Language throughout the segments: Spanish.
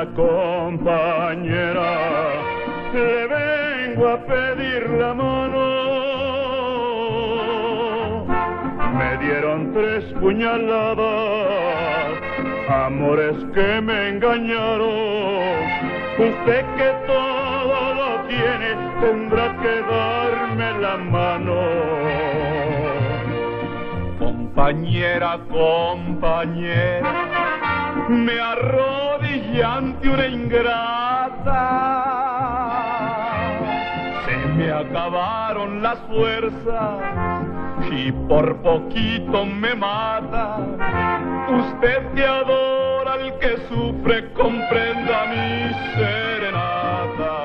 compañera, le vengo a pedir la mano. Me dieron 3 puñaladas, amores que me engañaron. Usted que todo lo tiene, tendrá que darme la mano. Compañera, compañera, me arrodillé ante una ingrata. Se me acabaron las fuerzas y por poquito me mata. Usted que adora al que sufre, comprenda mi serenata.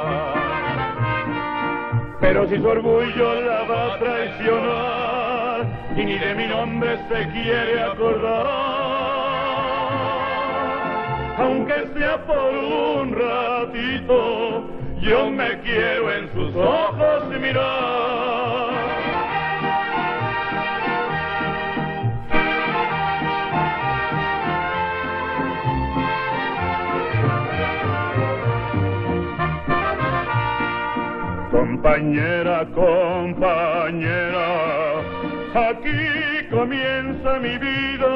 Pero si su orgullo la va a traicionar y ni de mi nombre se quiere acordar, aunque sea por un ratito, yo me quiero en sus ojos mirar. Compañera, compañera, aquí comienza mi vida.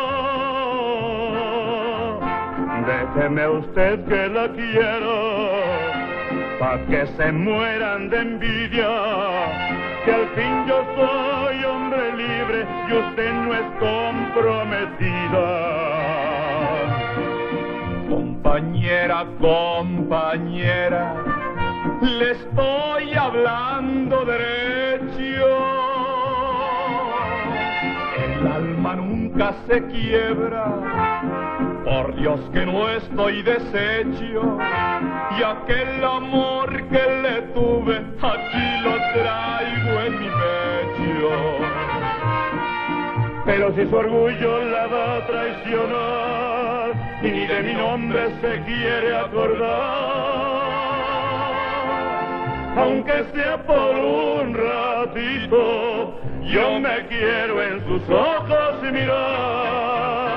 Déjeme usted que la quiero, pa' que se mueran de envidia, que al fin yo soy hombre libre y usted no es comprometida. Compañera, compañera, le estoy hablando derecho. El alma nunca se quiebra, por Dios que no estoy deshecho. Y aquel amor que le tuve, aquí lo traigo en mi pecho. Pero si su orgullo la va a traicionar y ni de mi nombre se quiere acordar, aunque sea por un ratito, yo me quiero en sus ojos mirar.